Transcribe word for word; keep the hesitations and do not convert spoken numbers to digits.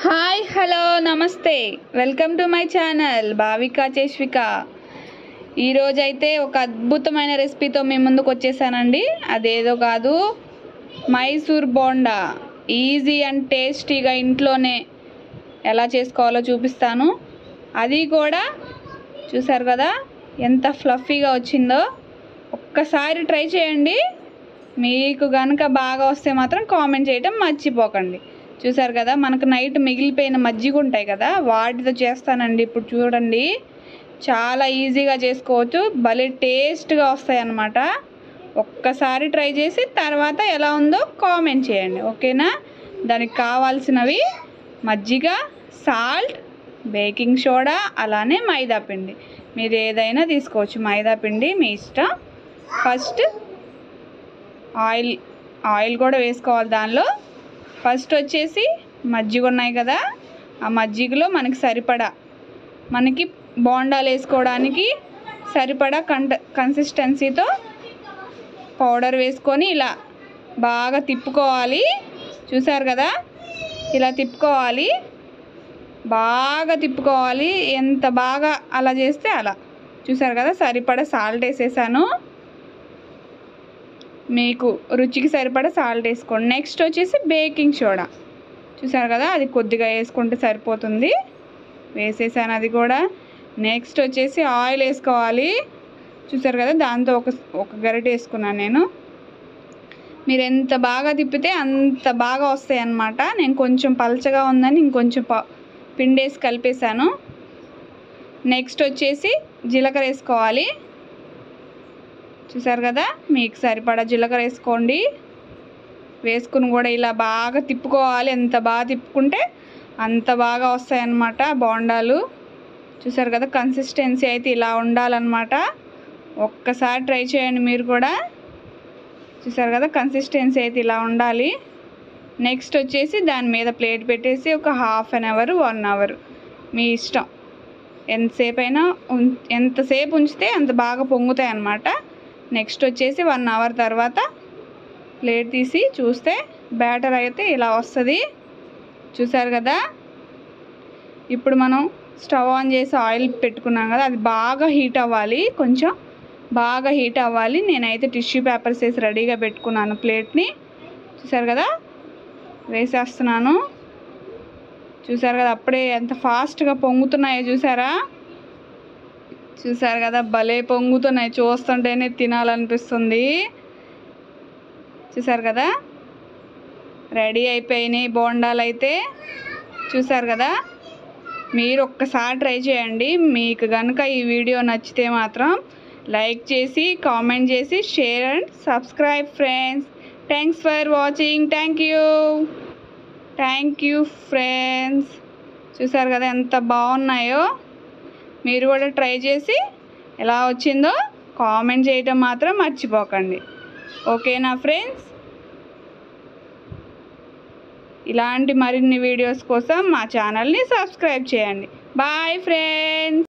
Hi hello నమస్తే welcome to my channel Bhavika Cheshvika. ఈరోజైతే ఒక అద్భుతమైన రెసిపీతో మీ ముందుకు వచ్చేసానండి. అదేదో కాదు, మైసూర్ బోండా. ఈజీ అండ్ టేస్టీగా ఇంట్లోనే ఎలా చేసుకోవాలో చూపిస్తాను. అది కూడా చూసారు కదా ఎంత ఫ్లఫీగా వచ్చిందో. ఒక్కసారి ట్రై చేయండి. మీకు కనుక బాగా వస్తే మాత్రం కామెంట్ చేయటం మర్చిపోకండి. చూసారు కదా, మనకు నైట్ మిగిలిపోయిన మజ్జిగ ఉంటాయి కదా, వాటితో చేస్తానండి. ఇప్పుడు చూడండి, చాలా ఈజీగా చేసుకోవచ్చు, భలే టేస్ట్గా వస్తాయి అన్నమాట. ఒక్కసారి ట్రై చేసి తర్వాత ఎలా ఉందో కామెంట్ చేయండి, ఓకేనా? దానికి కావాల్సినవి మజ్జిగ, సాల్ట్, బేకింగ్ సోడా, అలానే మైదా పిండి. మీరు ఏదైనా తీసుకోవచ్చు, మైదా పిండి మీ ఇష్టం. ఫస్ట్ ఆయిల్ ఆయిల్ కూడా వేసుకోవాలి దానిలో. ఫస్ట్ వచ్చేసి మజ్జిగ ఉన్నాయి కదా, ఆ మజ్జిగలో మనకి సరిపడా, మనకి బోండాలు వేసుకోవడానికి సరిపడా కంట కన్సిస్టెన్సీతో పౌడర్ వేసుకొని ఇలా బాగా తిప్పుకోవాలి. చూసారు కదా, ఇలా తిప్పుకోవాలి, బాగా తిప్పుకోవాలి. ఎంత బాగా అలా చేస్తే అలా. చూసారు కదా, సరిపడా సాల్ట్ వేసేసాను. మీకు రుచికి సరిపడా సాల్ట్ వేసుకోండి. నెక్స్ట్ వచ్చేసి బేకింగ్ సోడా. చూసారు కదా, అది కొద్దిగా వేసుకుంటే సరిపోతుంది. వేసేసాను అది కూడా. నెక్స్ట్ వచ్చేసి ఆయిల్ వేసుకోవాలి. చూసారు కదా, దాంతో ఒక ఒక గరిటె వేసుకున్నాను నేను. మీరు ఎంత బాగా తిప్పితే అంత బాగా వస్తాయి అన్నమాట. నేను కొంచెం పలచగా ఉందని ఇంకొంచెం ప పిండేసి కలిపేశాను. నెక్స్ట్ వచ్చేసి జీలకర్ర వేసుకోవాలి. చూసారు కదా, మీకు సరిపడా జీలకర్ర వేసుకోండి. వేసుకుని కూడా ఇలా బాగా తిప్పుకోవాలి. ఎంత బాగా తిప్పుకుంటే అంత బాగా వస్తాయి అన్నమాట బోండాలు. చూసారు కదా, కన్సిస్టెన్సీ అయితే ఇలా ఉండాలన్నమాట. ఒక్కసారి ట్రై చేయండి మీరు కూడా. చూసారు కదా, కన్సిస్టెన్సీ అయితే ఇలా ఉండాలి. నెక్స్ట్ వచ్చేసి దాని మీద ప్లేట్ పెట్టేసి ఒక half an hour one hour మీ ఇష్టం, ఎంతసేపు అయినా ఎంతసేపు ఉంచితే అంత బాగా పొంగుతాయి అన్నమాట. నెక్స్ట్ వచ్చేసి వన్ అవర్ తర్వాత ప్లేట్ తీసి చూస్తే బ్యాటర్ అయితే ఇలా వస్తుంది. చూసారు కదా, ఇప్పుడు మనం స్టవ్ ఆన్ చేసి ఆయిల్ పెట్టుకున్నాం కదా, అది బాగా హీట్ అవ్వాలి, కొంచెం బాగా హీట్ అవ్వాలి. నేనైతే టిష్యూ పేపర్స్ వేసి రెడీగా పెట్టుకున్నాను ప్లేట్ని. చూసారు కదా, వేసేస్తున్నాను. చూసారు కదా, అప్పుడే ఎంత ఫాస్ట్గా పొంగుతున్నాయో చూసారా. చూసారు కదా, భలే పొంగుతున్నాయి, చూస్తుంటేనే తినాలనిపిస్తుంది. చూసారు కదా, రెడీ అయిపోయినాయి బోండాలు అయితే. చూసారు కదా, మీరు ఒక్కసారి ట్రై చేయండి. మీకు కనుక ఈ వీడియో నచ్చితే మాత్రం లైక్ చేసి, కామెంట్ చేసి, share and subscribe friends. Thanks for watching. Thank you thank you friends. చూసారు కదా ఎంత బాగున్నాయో. మీరు కూడా ట్రై చేసి ఎలా వచ్చిందో కామెంట్ చేయటం మాత్రం మర్చిపోకండి, ఓకేనా ఫ్రెండ్స్? ఇలాంటి మరిన్ని వీడియోస్ కోసం మా ఛానల్ని సబ్స్క్రైబ్ చేయండి. Bye friends.